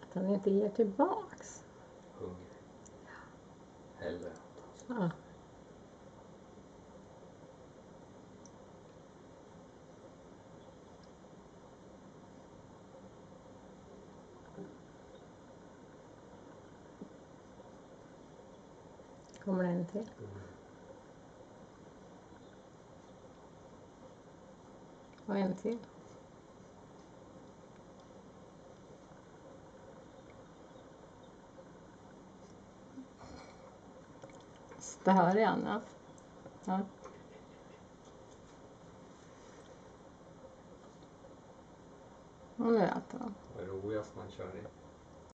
Att han inte ger tillbaks. Hunger. Hellre. Ja. Kommer det en till? Och en till. Störig Anna. Ja. Och nu äter han. Vad roligast man kör i.